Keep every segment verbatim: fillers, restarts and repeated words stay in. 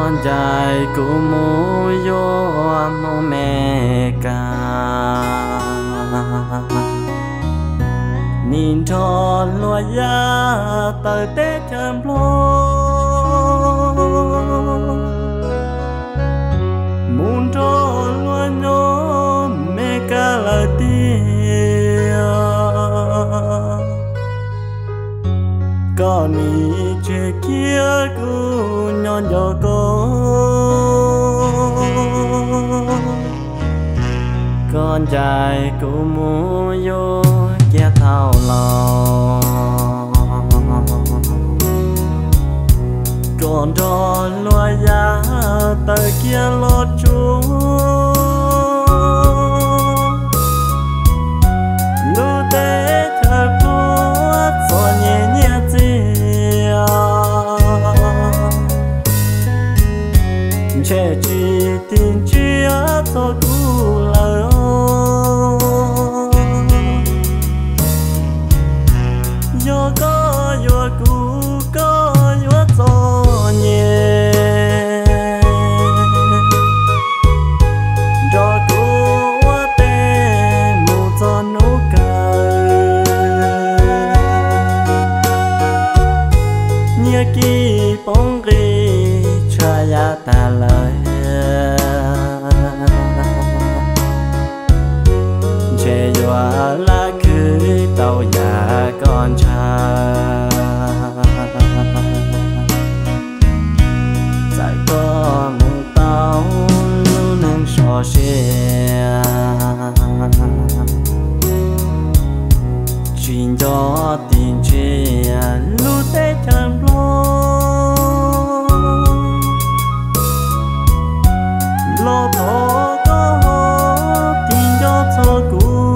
con trai của mô yo mô mẹ ca nhìn cho loa ya tới tết chăm lo muốn cho loa nhớ mẹ ca lời tia con đi chơi kia cứ nhon cho cô con trai của mô yo kia thao lò còn cho loa giá tới kia lót chúa lưu tế thật bố cho nhẹ nhẹ chia trẻ chỉ tình chia cho cũ lời yo có yo cũ có yo cho nhẹ cho cũ tê mu cho nụ cười nhớ kỹ bóng ri cha ya ta lời che yo la cứ tàu ya con trai tại có một tàu luôn nâng so xe chuyện đó tình chuyện lúc tết chẳng lo lo thọ có tình đó cho cũ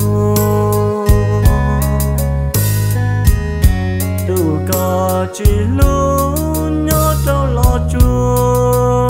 đủ có chỉ luôn nhớ trong lo chua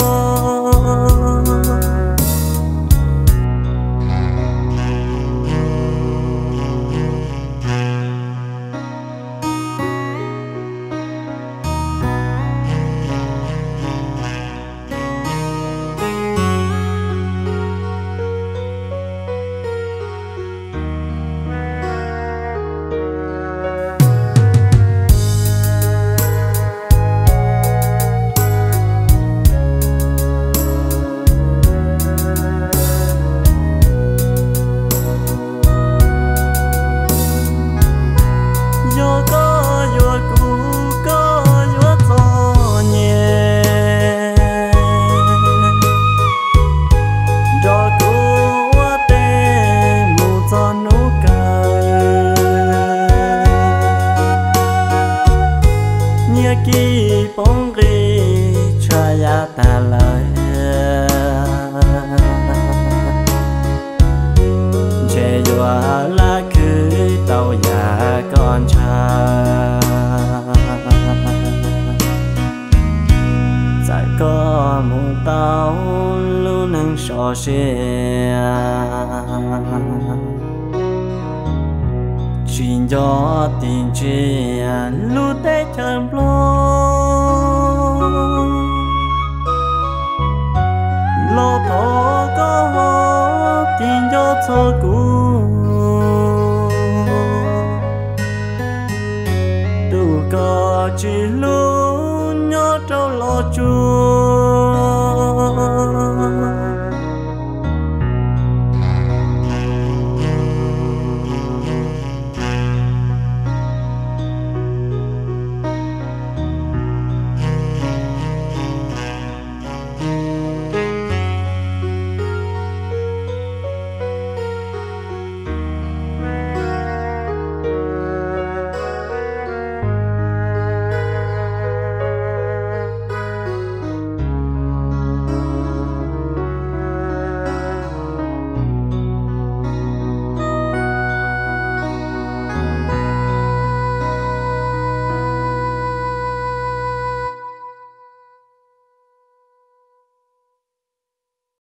kỹ bóng ri cha ya ta lời che yo la cứ tàu ya con trai tại có một tàu luôn nâng so xe chuyện gió tình chuyện lúc tết chẳng lo lo thọ có tình gió cho cũ đủ có chỉ lúc nhớ trong lo chúa